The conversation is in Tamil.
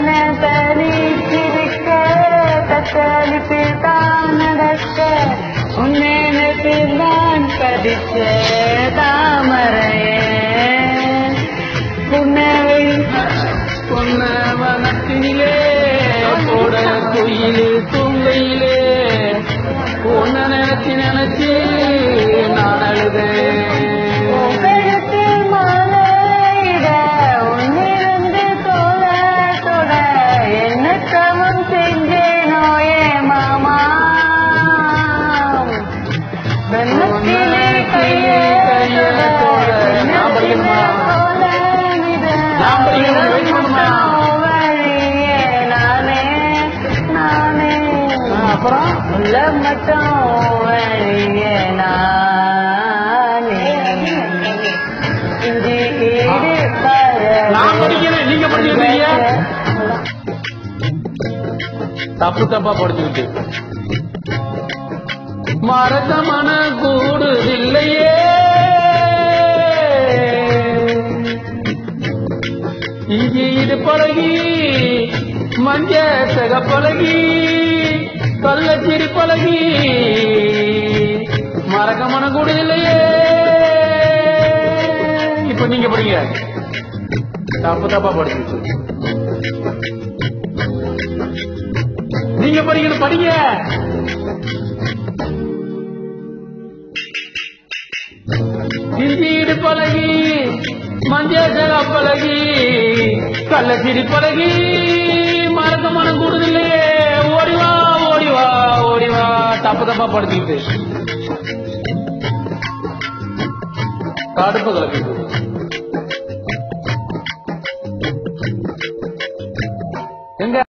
தனிச்சிருக்க தத்தளிப்பில் தான் நடக்க உன்னேனத்தில் தான் கதிச்ச தாமரையே புன்னவை பொன்னவனத்தினிலே போட குயிலே தூங்கையிலே உன்ன நினைச்சு நினைச்சு நான் அழுதேன். மாலையிட உன்னிருந்து தொட தொட என்ன சமம் செஞ்சேனோ ஏ மாமா வெள்ளத்திலே கையே அப்புறம் உள்ள மட்டும் வழிய நானே இஞ்சி ஈடு நான் படிக்கிறேன், நீங்க படிக்கிறீங்க. தப்பு தப்பா படிச்சுக்கிட்டு மரத்த மன கூடுதில்லையே இஞ்சி இது பழகி மஞ்ச சக பழகி கள்ளச்சிரி பழகி மறக்க மன கூடுதில்லையே. இப்ப நீங்க படிங்க. தப்பு தப்பா படிச்சு நீங்க படிக்கணும், படிங்க. இஞ்சிடு பழகி மஞ்சள் பழகி கள்ளச்சிரி பழகி மறக்க மனம் கூடுதில்லையே. ஓடிவா ஓடிவா ஓடிவா. தப்பு தப்பா படிச்சுக்கிட்டு கடுப்பு கலக்கு.